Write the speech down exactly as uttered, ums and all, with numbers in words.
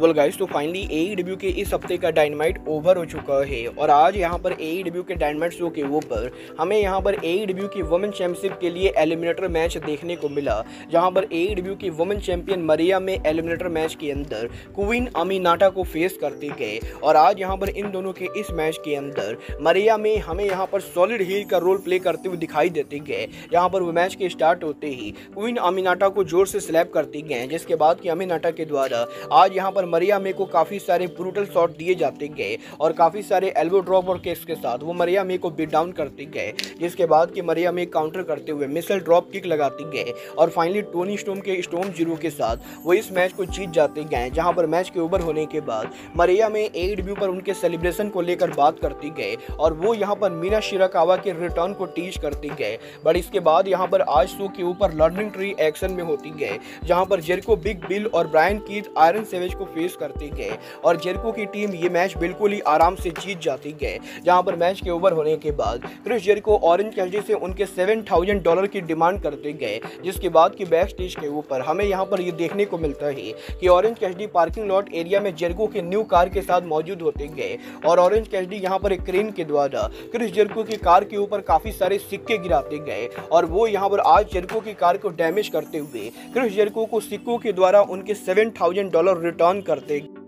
Well guys, तो finally AEW के इस हफ्ते का डायनामाइट ओवर हो चुका है और आज यहाँ पर एईडब्ल्यू के डायनामाइट शो के ऊपर हमें यहाँ पर एईडब्ल्यू की वुमेन चैंपियनशिप के लिए एलिमिनेटर मैच देखने को मिला, जहाँ पर एईडब्ल्यू की वुमेन चैंपियन मरिया में एलिमिनेटर मैच के अंदर क्वीन अमीनाटा को फेस करते गए। और आज यहाँ पर इन दोनों के इस मैच के अंदर मरिया में हमें यहाँ पर सॉलिड हील का रोल प्ले करते हुए दिखाई देते गए, जहाँ पर वो मैच के स्टार्ट होते ही क्वीन अमीनाटा को जोर से स्लैप करते गए, जिसके बाद कि अमीनाटा के द्वारा आज यहाँ पर मरिया मे को काफ़ी सारे ब्रूटल शॉट दिए जाते गए और काफ़ी सारे एल्बो ड्रॉप और केस के साथ वो मरिया मे को बीट डाउन करते गए, जिसके बाद कि मरिया मे काउंटर करते हुए मिसल ड्रॉप किक लगाते गए और फाइनली टोनी स्टॉर्म के स्टॉर्म जीरो के साथ वो इस मैच को जीत जाते गए। जहाँ पर मैच के ओवर होने के बाद मरिया मे एईडब्ल्यू पर उनके सेलिब्रेशन को लेकर बात करते गए और वो यहाँ पर मीना शिराकावा के रिटर्न को टीच करते गए। बट इसके बाद यहाँ पर आज शो के ऊपर लर्निंग ट्री एक्शन में होती गए, जहाँ पर जेरिको बिग बिल और ब्रायन कीथ आयरन सेवेज को फेस करते गए और जेरिको की टीम ये मैच बिल्कुल ही आराम से जीत जाती गए। जहां पर मैच के ओवर होने के बाद क्रिस जेरिको ऑरेंज कैसिडी से उनके सेवन थाउजेंड डॉलर की डिमांड करते गए, जिसके बाद कि बैक स्टेज के ऊपर हमें यहां पर ये देखने को मिलता है कि Orange Cassidy parking lot area में जेरिको के न्यू कार के साथ मौजूद होते गए और ऑरेंज कैसिडी यहां पर एक क्रेन के द्वारा क्रिस जेरिको की कार के ऊपर काफी सारे सिक्के गिराते गए और वो यहां पर आज जेरिको की कार को डैमेज करते हुए क्रिस जेरिको को सिक्कों के द्वारा उनके सेवन थाउजेंड डॉलर रिटर्न करते